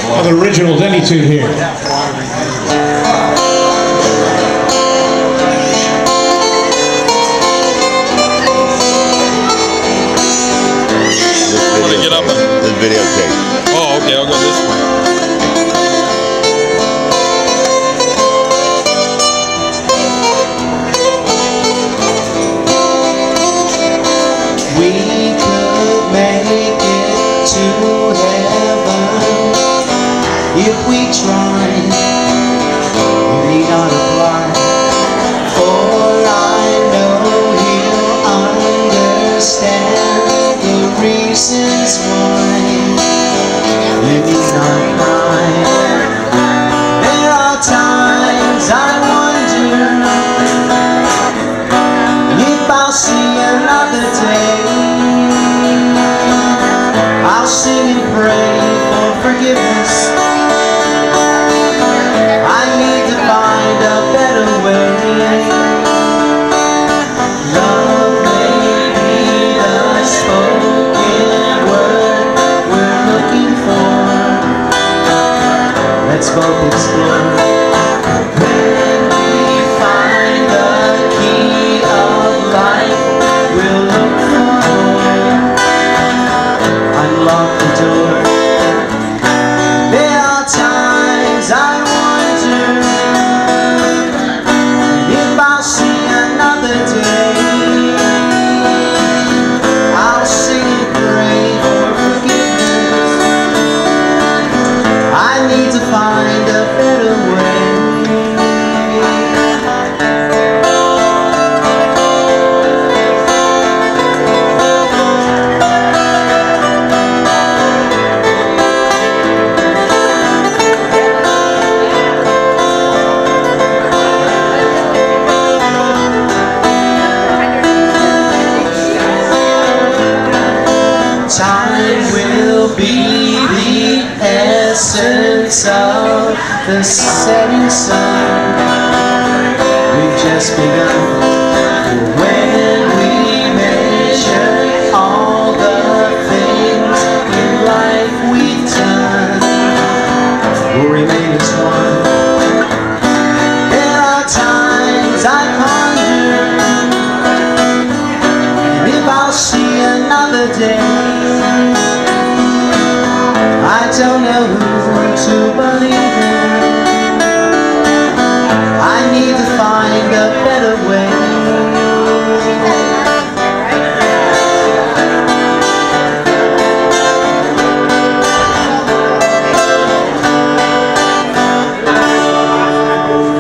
An original Denny tune here. Get up. This videotape. Oh, okay, I'll go this way. We could make it to heaven if we tried. You need not apply, for I know He'll understand the reasons why. You need not cry. There are times I wonder if I'll see another day. I'll sing and pray for forgiveness. I need to find a better way. Love may be the spoken word we're looking for. Let's both explore. When we find the key of life, we'll look for more. Unlock the door. There are times I wonder if I'll see another day. I'll sing and pray for forgiveness. I need to find a better way. Time will be the essence of the setting sun. We've just begun. When we measure all the things in life we've done, we'll remain as one. There are times I ponder if I'll see another day. I don't know who to believe in. I need to find a better way.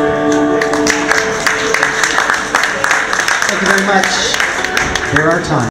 Thank you very much for our time.